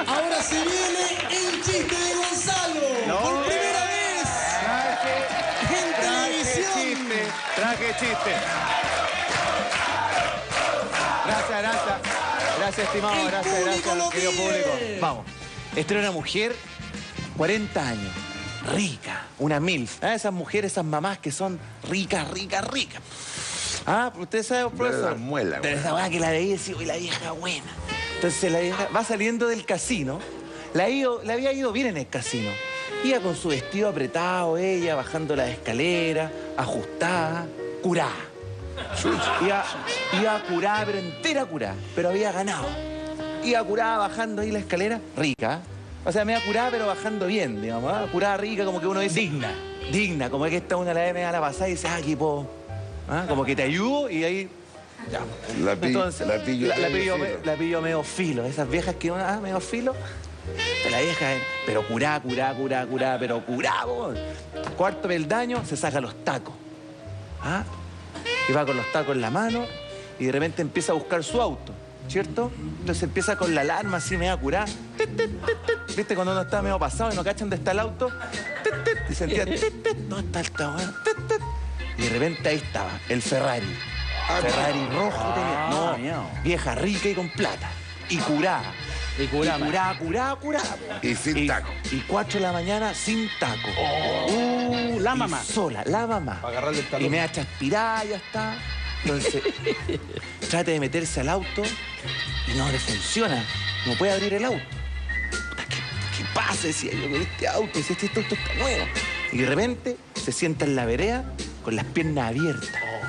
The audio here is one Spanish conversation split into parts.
Ahora se viene el chiste de Gonzalo. Por primera vez en televisión. Traje chiste. Gracias, estimado. Gracias, querido público. Vamos. Esta era una mujer, 40 años, rica, una MILF. ¿Ah? Esas mujeres, esas mamás que son ricas. Ah, usted sabe, profesor. La muela, pero esa weá que la veía y decía, uy, la vieja buena. Entonces la vieja va saliendo del casino. Le había ido bien en el casino. Iba con su vestido apretado, ella, bajando las escaleras, ajustada, curada. Iba curada, pero entera curada, pero había ganado. Iba curada bajando ahí la escalera, rica. O sea, me iba curada, pero bajando bien, digamos. ¿Ah? Curada, rica, como que uno dice... Digna, como que esta una la me da la pasada y dice, ah, aquí puedo. ¿Ah? Como que te ayudo y ahí... Ya. Entonces, la pillo medio filo. Esas viejas que uno, medio filo. Pero la vieja, pero curá, pero curá, vos. Cuarto peldaño, se saca los tacos. ¿Ah? Y va con los tacos en la mano y de repente empieza a buscar su auto, ¿cierto? Entonces empieza con la alarma así media curá. ¿Viste cuando uno está medio pasado y no cacha dónde está el auto? Y sentía, ¿dónde está el auto? Y de repente ahí estaba, el Ferrari. Ferrari rojo tenía. No, vieja rica y con plata. Y curada. Curada. Y sin taco. Y 4 de la mañana sin taco. La mamá. Sola, la mamá. Para agarrarle el talón. Y me ha transpirada, ya está. Entonces, trata de meterse al auto y no le funciona. No puede abrir el auto. ¿Qué pasa? Decía yo con este auto. Decía, este auto está nuevo. Y de repente se sienta en la vereda con las piernas abiertas.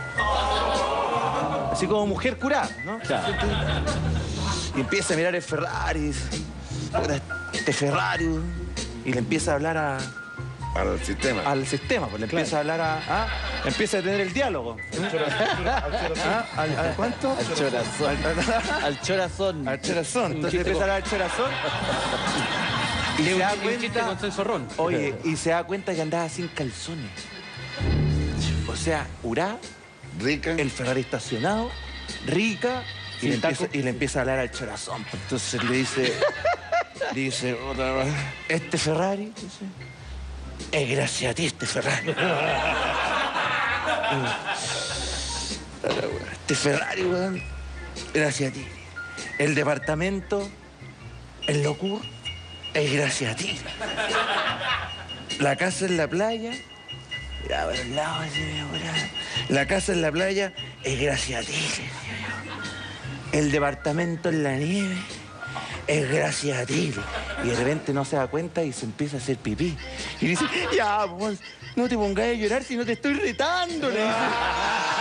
Así como mujer curada, ¿no? Claro. Y empieza a mirar el Ferrari. Y dice, este Ferrari. Y le empieza a hablar Al sistema. al sistema, pues le empieza a hablar empieza a tener el diálogo. ¿Al cuánto? Al chorazón. Al chorazón. Al chorazón. Entonces empieza a hablar al chorazón. Y se da cuenta, con zorrón. oye, y se da cuenta que andaba sin calzones. O sea, curá, Rica. el Ferrari estacionado, rica, y le empieza a hablar al chorazón. Entonces le dice, este Ferrari, dice, es gracias a ti este Ferrari. Este Ferrari, weón, gracias a ti. El departamento, el locur, es gracias a ti. La casa en la playa, miraba al lado así, la casa en la playa es gracias a ti. El departamento en la nieve es gracias a ti. Y de repente no se da cuenta y se empieza a hacer pipí. Y dice, ya, vos, no te pongas a llorar si no te estoy retando. Le dice.